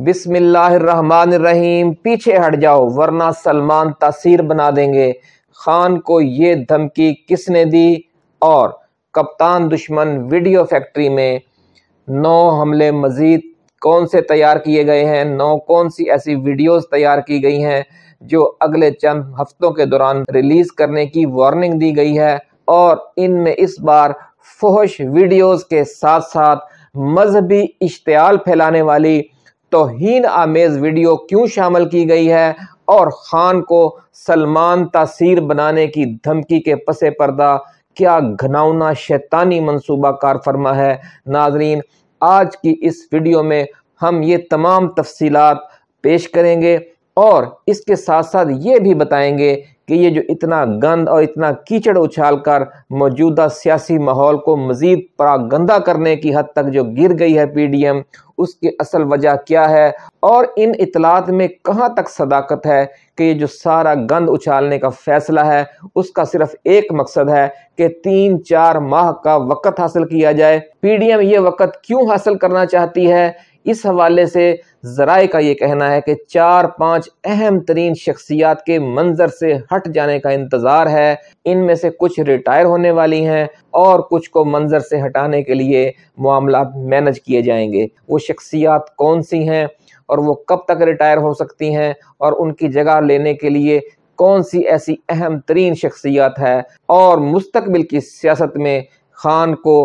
बिस्मिल्लाहिर्रहमानिर्रहीम। पीछे हट जाओ वरना सलमान तासीर बना देंगे। खान को ये धमकी किसने दी? और कप्तान दुश्मन वीडियो फैक्ट्री में 9 हमले मजीद कौन से तैयार किए गए हैं? 9 कौन सी ऐसी वीडियोस तैयार की गई हैं जो अगले चंद हफ्तों के दौरान रिलीज करने की वार्निंग दी गई है? और इनमें इस बार फहश वीडियोस के साथ साथ मजहबी इश्तियाल फैलाने वाली तौहीन आमेज वीडियो क्यों शामिल की गई है? और खान को सलमान तासीर बनाने की धमकी के पसे पर्दा क्या घिनौना शैतानी मंसूबा कार फरमा है? नाजरीन, आज की इस वीडियो में हम ये तमाम तफसीलात पेश करेंगे और इसके साथ साथ ये भी बताएंगे कि ये जो इतना गंद और इतना कीचड़ उछाल कर मौजूदा सियासी माहौल को मजीद परागंदा करने की हद तक जो गिर गई है पीडीएम, उसकी असल वजह क्या है और इन इतलात में कहाँ तक सदाकत है कि ये जो सारा गंद उछालने का फैसला है उसका सिर्फ एक मकसद है कि 3-4 माह का वक़्त हासिल किया जाए। पीडीएम ये वक़्त क्यों हासिल करना चाहती है? इस हवाले से ज़राए का ये कहना है कि 4-5 अहम तरीन शख्सियात के मंजर से हट जाने का इंतज़ार है। इनमें से कुछ रिटायर होने वाली हैं और कुछ को मंजर से हटाने के लिए मामला मैनेज किए जाएंगे। वो शख्सियात कौन सी हैं और वो कब तक रिटायर हो सकती हैं और उनकी जगह लेने के लिए कौन सी ऐसी अहम तरीन शख्सियात है? और मुस्तकबिल की सियासत में खान को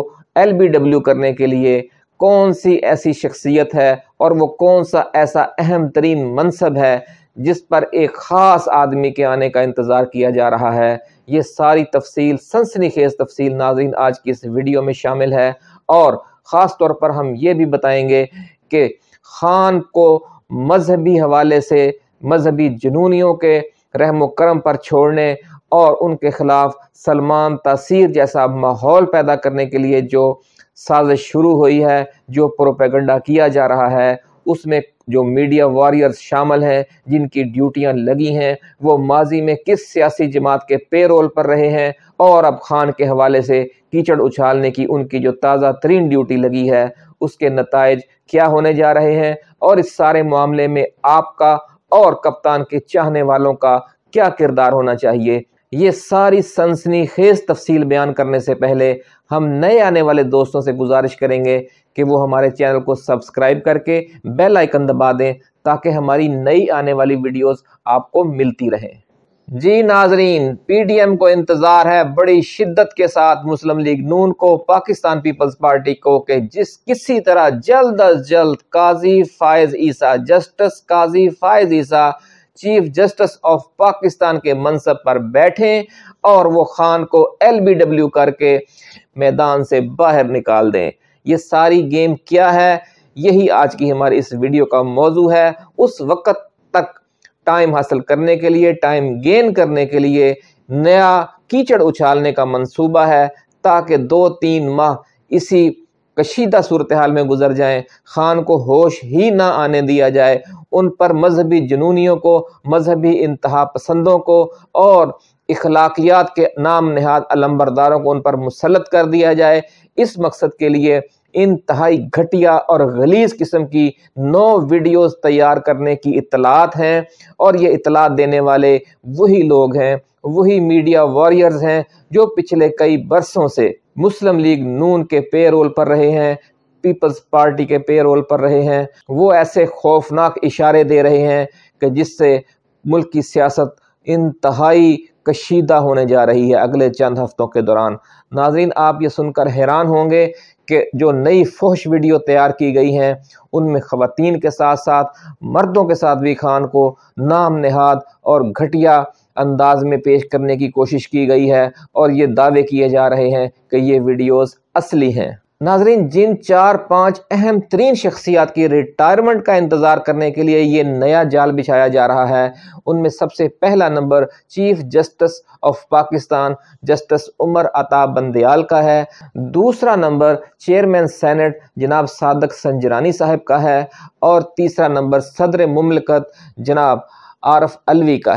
LBW करने के लिए कौन सी ऐसी शख्सियत है और वो कौन सा ऐसा अहम तरीन मनसब है जिस पर एक ख़ास आदमी के आने का इंतज़ार किया जा रहा है? ये सारी तफसील, सनसनीखेज़ तफसील नाज़रीन आज की इस वीडियो में शामिल है। और ख़ास तौर पर हम ये भी बताएंगे कि खान को मजहबी हवाले से मजहबी जुनूनियों के रहम करम पर छोड़ने और उनके ख़िलाफ़ सलमान तासीर जैसा माहौल पैदा करने के लिए जो साजिश शुरू हुई है, जो प्रोपेगेंडा किया जा रहा है, उसमें जो मीडिया वॉरियर्स शामिल हैं जिनकी ड्यूटियां लगी हैं वो माजी में किस सियासी जमात के पेरोल पर रहे हैं और अब खान के हवाले से कीचड़ उछालने की उनकी जो ताज़ा तरीन ड्यूटी लगी है उसके नताइज क्या होने जा रहे हैं और इस सारे मामले में आपका और कप्तान के चाहने वालों का क्या किरदार होना चाहिए। ये सारी सनसनीखेज तफसील बयान करने से पहले हम नए आने वाले दोस्तों से गुजारिश करेंगे कि वो हमारे चैनल को सब्सक्राइब करके बेल आइकन दबा दें ताकि हमारी नई आने वाली वीडियोस आपको मिलती रहें। जी नाजरीन, पीडीएम को इंतज़ार है बड़ी शिद्दत के साथ मुस्लिम लीग नून को, पाकिस्तान पीपल्स पार्टी को कि किसी तरह जल्द अज जल्द Qazi Faez Isa, justice Qazi Faez Isa chief justice of Pakistan के मनसब पर बैठें और वो खान को LBW करके मैदान से बाहर निकाल दें। ये सारी गेम क्या है, यही आज की हमारी इस वीडियो का मौजू है। उस वक़्त तक टाइम हासिल करने के लिए, टाइम गेन करने के लिए नया कीचड़ उछालने का मंसूबा है ताकि 2-3 माह इसी कशीदा सूरत हाल में गुजर जाएं, खान को होश ही ना आने दिया जाए, उन पर मजहबी जुनूनियों को, मजहबी इंतहा पसंदों को और इखलाकियात के नाम नहाद अलंबरदारों को उन पर मुसल्लत कर दिया जाए। इस मकसद के लिए इंतहाई घटिया और गलीज किस्म की 9 वीडियोस तैयार करने की इतलात हैं और ये इतलात देने वाले वही लोग हैं, वही मीडिया वॉरियर्स हैं जो पिछले कई बरसों से मुस्लिम लीग नून के पेरोल पर रहे हैं, पीपल्स पार्टी के पेरोल पर रहे हैं। वो ऐसे खौफनाक इशारे दे रहे हैं कि जिससे मुल्क की सियासत इंतहाई कशीदा होने जा रही है अगले चंद हफ्तों के दौरान। नाज़रीन, आप ये सुनकर हैरान होंगे कि जो नई फहश वीडियो तैयार की गई हैं उनमें ख़वातीन के साथ साथ मर्दों के साथ भी खान को नाम नहाद और घटिया अंदाज में पेश करने की कोशिश की गई है और ये दावे किए जा रहे हैं कि ये वीडियोस असली हैं। नाजरीन, जिन 4-5 अहम तरीन शख्सियात की रिटायरमेंट का इंतज़ार करने के लिए ये नया जाल बिछाया जा रहा है उनमें सबसे पहला number chief justice of Pakistan justice Umar Ata Bandial का है। दूसरा नंबर चेयरमैन सेनेट जनाब सादक संजरानी साहब का है और तीसरा नंबर सदर मुमलकत जनाब आरफ अलवी का है।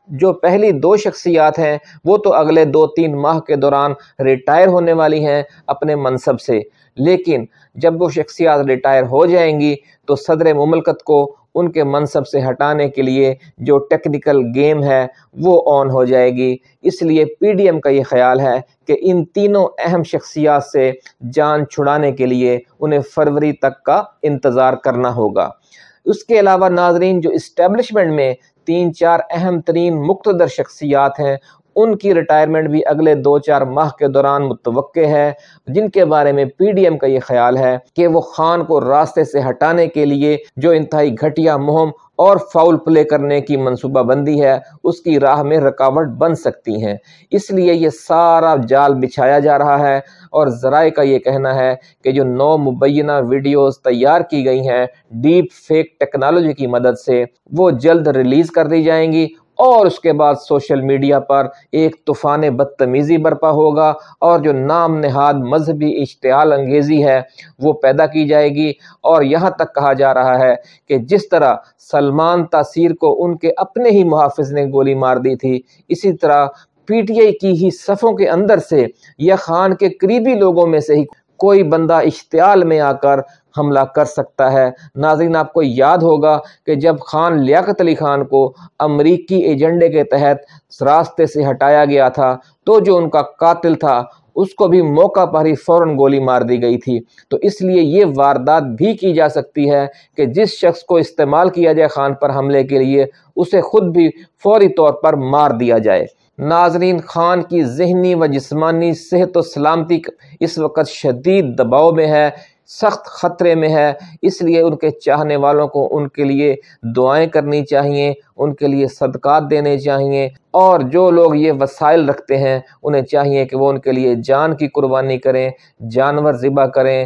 جو پہلی 2 شخصیات ہیں وہ تو اگلے 2-3 ماہ کے دوران ریٹائر ہونے والی ہیں اپنے منصب سے، لیکن جب وہ شخصیات ریٹائر ہو جائیں گی تو صدر مملکت کو ان کے منصب سے ہٹانے کے لیے جو ٹیکنیکل گیم ہے وہ آن ہو جائے گی۔ اس لیے پی ڈی ایم کا یہ خیال ہے کہ ان تینوں اہم شخصیات سے جان چھڑانے کے لیے انہیں فروری تک کا انتظار کرنا ہوگا۔ اس کے علاوہ ناظرین، جو اسٹیبلشمنٹ میں 3-4 اہم ترین مقتدر شخصیات ہیں ان کی ریٹائرمنٹ بھی اگلے 2-4 ماہ کے دوران متوقع ہے، جن کے بارے میں پی ڈی ایم کا یہ خیال ہے کہ وہ خان کو راستے سے ہٹانے کے لیے جو انتہائی گھٹیا مہم اور فاؤل پلے کرنے کی منصوبہ بندی ہے اس کی راہ میں رکاوٹ بن سکتی ہیں۔ اس لیے یہ سارا جال بچھایا جا رہا ہے، اور ذرائع کا یہ کہنا ہے کہ جو 9 مبینہ ویڈیوز تیار کی گئی ہیں ڈیپ فیک ٹیکنالوجی کی مدد سے، وہ جلد ریلیز کر دی جائیں گی، اور اس کے بعد سوشل میڈیا پر ایک طوفان بدتمیزی برپا ہوگا، اور جو نام نہاد مذہبی اشتعال انگیزی ہے وہ پیدا کی جائے گی۔ اور یہاں تک کہا جا رہا ہے کہ جس طرح سلمان تاثیر کو ان کے اپنے ہی محافظ نے گولی مار دی تھی، اسی طرح پی ٹی آئی کی ہی صفوں کے اندر سے یا خان کے قریبی لوگوں میں سے ہی کوئی بندہ اشتعال میں آ کر حملہ کر سکتا ہے۔ ناظرین، آپ کو یاد ہوگا کہ جب خان لیاقت علی خان کو امریکی ایجنڈے کے تحت راستے سے ہٹایا گیا تھا تو جو ان کا قاتل تھا اس کو بھی موقع پر ہی فوراً گولی مار دی گئی تھی۔ تو اس لیے یہ واردات بھی کی جا سکتی ہے کہ جس شخص کو استعمال کیا جائے خان پر حملے کے لیے اسے خود بھی فوری طور پر مار دیا جائے۔ ناظرین، خان کی ذہنی و جسمانی صحت و سلامتی اس وقت شدید دباؤ میں ہے، سخت خطرے میں ہے، اس لیے ان کے چاہنے والوں کو ان کے لیے دعائیں کرنی چاہیے، ان کے لیے صدقات دینے چاہیے، اور جو لوگ یہ وسائل رکھتے ہیں انہیں چاہیے کہ وہ ان کے لیے جان کی قربانی کریں، جانور ذبح کریں،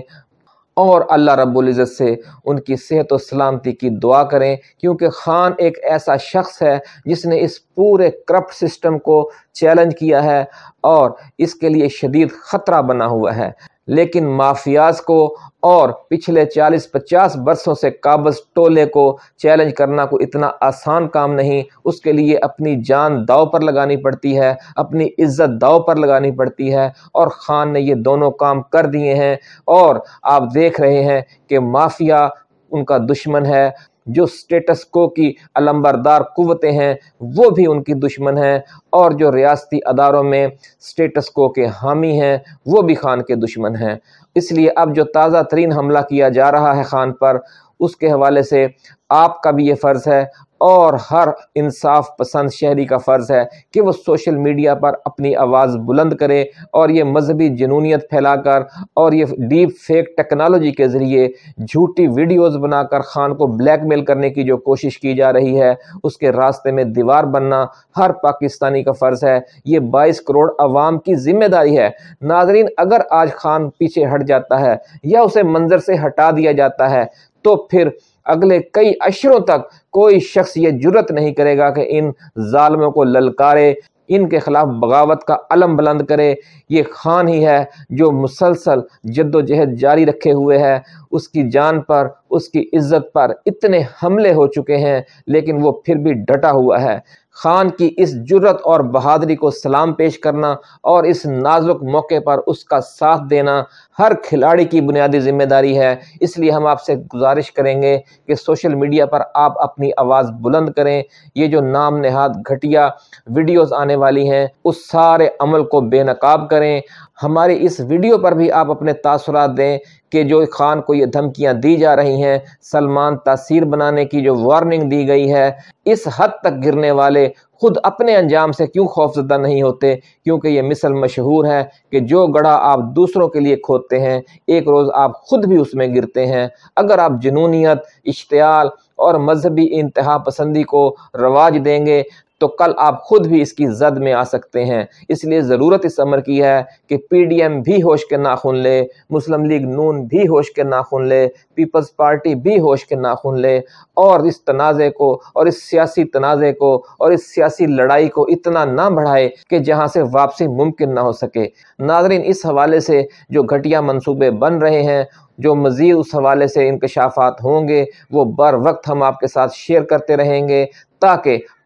اور اللہ رب العزت سے ان کی صحت و سلامتی کی دعا کریں، کیونکہ خان ایک ایسا شخص ہے جس نے اس پورے کرپٹ سسٹم کو چیلنج کیا ہے اور اس کے لیے شدید خطرہ بنا ہوا ہے۔ لیکن مافیاز کو اور پچھلے 40-50 برسوں سے قابض ٹولے کو چیلنج کرنا کوئی اتنا آسان کام نہیں، اس کے لیے اپنی جان داؤ پر لگانی پڑتی ہے، اپنی عزت داؤ پر لگانی پڑتی ہے، اور خان نے یہ دونوں کام کر دیے ہیں۔ اور آپ دیکھ رہے ہیں کہ مافیا ان کا دشمن ہے، جو سٹیٹس کو کی علمبردار قوتیں ہیں وہ بھی ان کی دشمن ہیں، اور جو ریاستی اداروں میں سٹیٹس کو کے حامی ہیں وہ بھی خان کے دشمن ہیں۔ اس لیے اب جو تازہ ترین حملہ کیا جا رہا ہے خان پر، اس کے حوالے سے آپ کا بھی یہ فرض ہے اور ہر انصاف پسند شہری کا فرض ہے کہ وہ سوشل میڈیا پر اپنی آواز بلند کرے، اور یہ مذہبی جنونیت پھیلا کر اور یہ ڈیپ فیک ٹیکنالوجی کے ذریعے جھوٹی ویڈیوز بنا کر خان کو بلیک میل کرنے کی جو کوشش کی جا رہی ہے اس کے راستے میں دیوار بننا ہر پاکستانی کا فرض ہے۔ یہ 22 کروڑ عوام کی ذمہ داری ہے۔ ناظرین، اگر آج خان پیچھے ہٹ جاتا ہے یا اسے منظر سے ہٹا دیا جاتا ہے تو پھر اگلے کئی اشروں تک کوئی شخص یہ جرت نہیں کرے گا کہ ان ظالموں کو للکارے، ان کے خلاف بغاوت کا علم بلند کرے۔ یہ خان ہی ہے جو مسلسل جد و جہد جاری رکھے ہوئے ہے، اس کی جان پر، اس کی عزت پر اتنے حملے ہو چکے ہیں لیکن وہ پھر بھی ڈٹا ہوا ہے۔ خان کی اس جرت اور بہادری کو سلام پیش کرنا اور اس نازک موقع پر اس کا ساتھ دینا ہر کھلاڑی کی بنیادی ذمہ داری ہے۔ اس لیے ہم آپ سے گزارش کریں گے کہ سوشل میڈیا پر آپ اپنی آواز بلند کریں۔ یہ جو نام نہاد گھٹیا ویڈیوز آنے والی ہیں اس سارے عمل کو بے نقاب کریں۔ ہماری اس ویڈیو پر بھی آپ اپنے تاثرات دیں کہ جو خان کو یہ دھمکیاں دی جا رہی ہیں، سلمان تاثیر بنانے کی جو وارننگ دی گئی ہے، اس حد تک گرنے والے خود اپنے انجام سے کیوں خوفزدہ نہیں ہوتے؟ کیونکہ یہ مثل مشہور ہے کہ جو گڑھا آپ دوسروں کے لیے کھودتے ہیں ایک روز آپ خود بھی اس میں گرتے ہیں۔ اگر آپ جنونیت، اشتعال اور مذہبی انتہا پسندی کو رواج دیں گے تو کل آپ خود بھی اس کی زد میں آ سکتے ہیں۔ اس لیے ضرورت اس امر کی ہے کہ پی ڈی ایم بھی ہوش کے ناخن لے، مسلم لیگ نون بھی ہوش کے ناخن لے، پیپلز پارٹی بھی ہوش کے ناخن لے، اور اس تنازع کو اور اس سیاسی تنازع کو اور اس سیاسی لڑائی کو اتنا نہ بڑھائے کہ جہاں سے واپسی ممکن نہ ہو سکے۔ ناظرین، اس حوالے سے جو گھٹیا منصوبے بن رہے ہیں، جو مزید اس حوالے سے انکشافات ہوں گے وہ بر وقت ہم آپ کے ساتھ شیئر کرتے رہیں گے تاکہ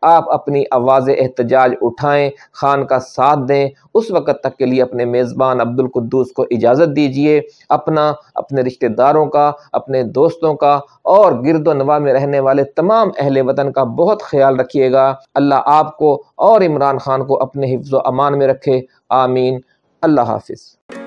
آپ اپنی آواز احتجاج اٹھائیں، خان کا ساتھ دیں۔ اس وقت تک کے لیے اپنے میزبان عبدالقدوس کو اجازت دیجیے۔ اپنا، اپنے رشتہ داروں کا، اپنے دوستوں کا اور گرد و نواح میں رہنے والے تمام اہل وطن کا بہت خیال رکھیے گا۔ اللہ آپ کو اور عمران خان کو اپنے حفظ و امان میں رکھے، آمین۔ اللہ حافظ۔